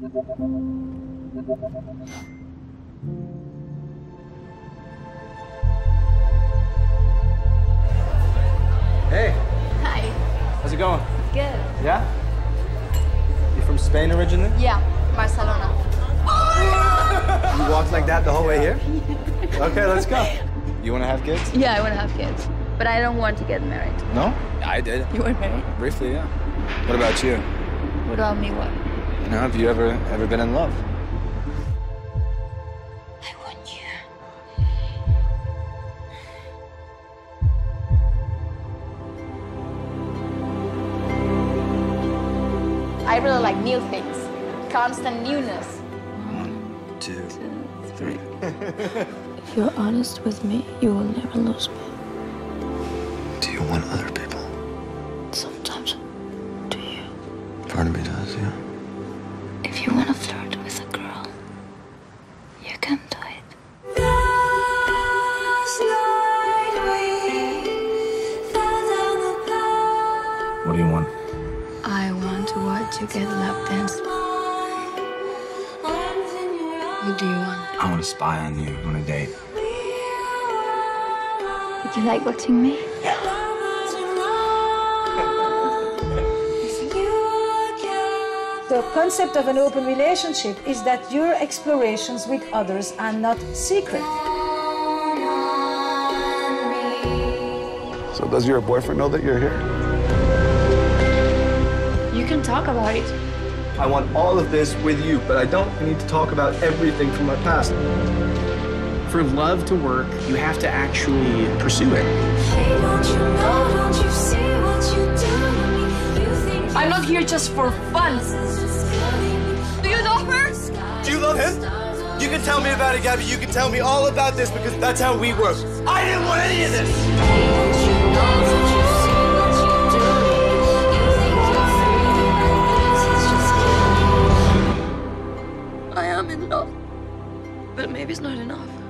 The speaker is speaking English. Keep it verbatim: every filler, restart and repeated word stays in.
Hey. Hi. How's it going? Good. Yeah? You from Spain originally? Yeah, Barcelona. You walked like that the whole way here? Okay, let's go. You want to have kids? Yeah, I want to have kids, but I don't want to get married. No? I did. You were married? Briefly, yeah. What about you? What about me, what? You know, have you ever ever been in love? I want you. I really like new things. Constant newness. One, two, Two, three. If you're honest with me, you will never lose me. Do you want other people? Sometimes, do you? Part of me does, yeah. If you want to flirt with a girl, you can do it. What do you want? I want to watch you get lap danced. What do you want? I want to spy on you on a date. Would you like watching me? The concept of an open relationship is that your explorations with others are not secret. So does your boyfriend know that you're here? You can talk about it. I want all of this with you, but I don't need to talk about everything from my past. For love to work, you have to actually pursue it. Hey, don't you know, don't you see what you do to me? You think I'm not here just for fun. Do you know her? Do you love him? You can tell me about it, Gabby. You can tell me all about this because that's how we work. I didn't want any of this. Hey, don't you know, don't you see what you do to me? You think you're free, but it's just killing me. I am in love, but maybe it's not enough.